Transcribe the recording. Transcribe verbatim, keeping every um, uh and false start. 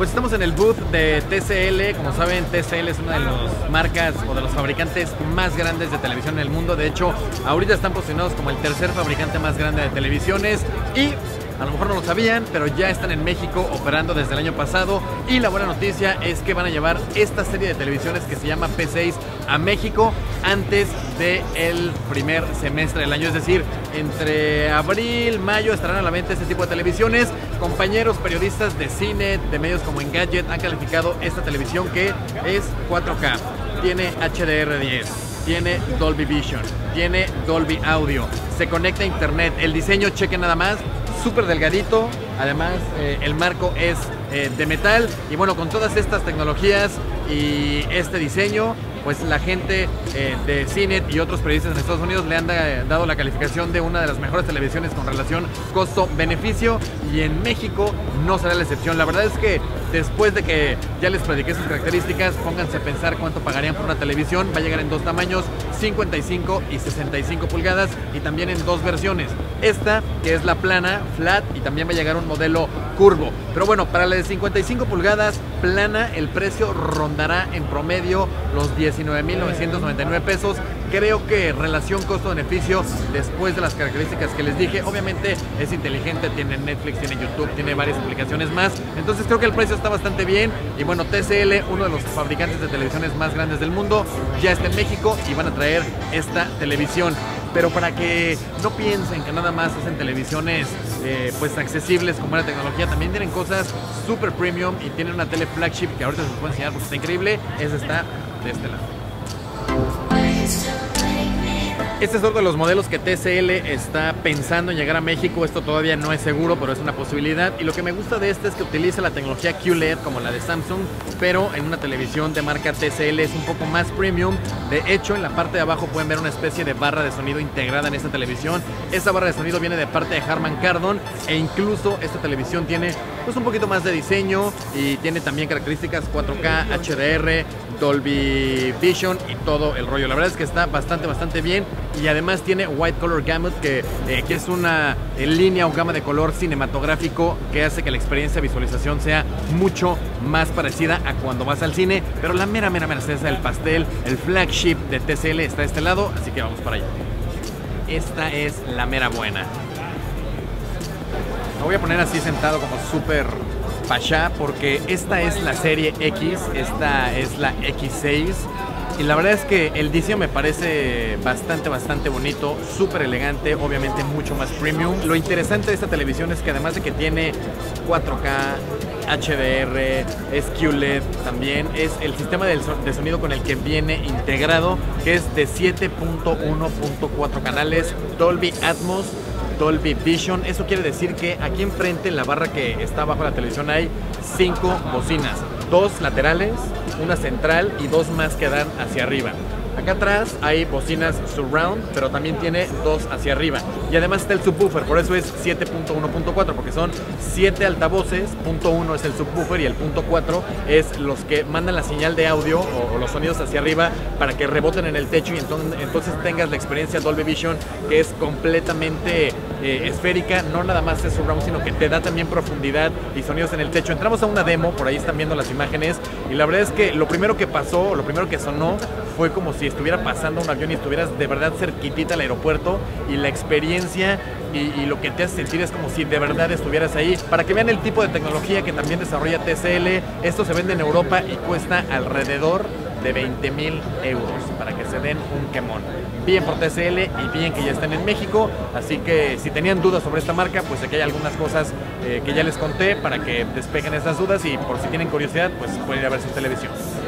Pues estamos en el booth de T C L. Como saben, T C L es una de las marcas o de los fabricantes más grandes de televisión en el mundo. De hecho, ahorita están posicionados como el tercer fabricante más grande de televisiones y a lo mejor no lo sabían, pero ya están en México operando desde el año pasado. Y la buena noticia es que van a llevar esta serie de televisiones que se llama P seis a México antes del primer semestre del año. Es decir, entre abril, mayo estarán a la venta este tipo de televisiones. Compañeros periodistas de cine, de medios como Engadget, han calificado esta televisión que es cuatro K, tiene H D R diez, tiene Dolby Vision, tiene Dolby Audio, se conecta a internet. El diseño, chequen nada más, súper delgadito. Además, eh, el marco es eh, de metal. Y bueno, con todas estas tecnologías y este diseño, pues la gente eh, de CineNet y otros periodistas en Estados Unidos le han da, dado la calificación de una de las mejores televisiones con relación costo-beneficio, y en México no será la excepción. La verdad es que después de que ya les prediqué sus características, pónganse a pensar cuánto pagarían por una televisión. Va a llegar en dos tamaños, cincuenta y cinco y sesenta y cinco pulgadas, y también en dos versiones. Esta, que es la plana, flat, y también va a llegar un modelo curvo. Pero bueno, para la de cincuenta y cinco pulgadas plana, el precio rondará en promedio los diecinueve mil novecientos noventa y nueve pesos. Creo que relación costo-beneficio, después de las características que les dije, obviamente es inteligente, tiene Netflix, tiene YouTube, tiene varias aplicaciones más. Entonces creo que el precio está bastante bien. Y bueno, T C L, uno de los fabricantes de televisiones más grandes del mundo, ya está en México y van a traer esta televisión. Pero para que no piensen que nada más hacen televisiones eh, pues accesibles como la tecnología, también tienen cosas super premium y tienen una tele flagship que ahorita se los voy a enseñar porque está increíble. Esa está de este lado. Este es otro de los modelos que T C L está pensando en llegar a México. Esto todavía no es seguro, pero es una posibilidad. Y lo que me gusta de este es que utiliza la tecnología Q L E D como la de Samsung, pero en una televisión de marca T C L. Es un poco más premium. De hecho, en la parte de abajo pueden ver una especie de barra de sonido integrada en esta televisión. Esta barra de sonido viene de parte de Harman Kardon, e incluso esta televisión tiene pues un poquito más de diseño y tiene también características cuatro K, H D R, Dolby Vision y todo el rollo. La verdad es que está bastante, bastante bien. Y además tiene White Color Gamut, que, eh, que es una eh, línea o gama de color cinematográfico que hace que la experiencia de visualización sea mucho más parecida a cuando vas al cine. Pero la mera, mera, mera cereza del pastel, el flagship de T C L, está a este lado, así que vamos para allá. Esta es la mera buena. Me voy a poner así sentado como súper pachá, porque esta es la serie X, esta es la X seis. Y la verdad es que el diseño me parece bastante, bastante bonito, súper elegante, obviamente mucho más premium. Lo interesante de esta televisión es que además de que tiene cuatro K, H D R, es Q L E D también, es el sistema de sonido con el que viene integrado, que es de siete punto uno punto cuatro canales, Dolby Atmos, Dolby Vision. Eso quiere decir que aquí enfrente, en la barra que está abajo de la televisión, hay cinco bocinas, dos laterales, una central y dos más que dan hacia arriba. Acá atrás hay bocinas surround, pero también tiene dos hacia arriba. Y además está el subwoofer, por eso es siete punto uno punto cuatro, porque son siete altavoces. Punto uno es el subwoofer y el punto cuatro es los que mandan la señal de audio o, o los sonidos hacia arriba para que reboten en el techo, y entonces, entonces tengas la experiencia Dolby Vision, que es completamente eh, esférica. No nada más es surround, sino que te da también profundidad y sonidos en el techo. Entramos a una demo, por ahí están viendo las imágenes, y la verdad es que lo primero que pasó, lo primero que sonó fue como si estuviera pasando un avión y estuvieras de verdad cerquitita al aeropuerto, y la experiencia y, y lo que te hace sentir es como si de verdad estuvieras ahí. Para que vean el tipo de tecnología que también desarrolla T C L, esto se vende en Europa y cuesta alrededor de veinte mil euros, para que se den un quemón. Bien por T C L y bien que ya están en México. Así que si tenían dudas sobre esta marca, pues aquí hay algunas cosas eh, que ya les conté para que despejen esas dudas, y por si tienen curiosidad, pues pueden ir a ver su televisión.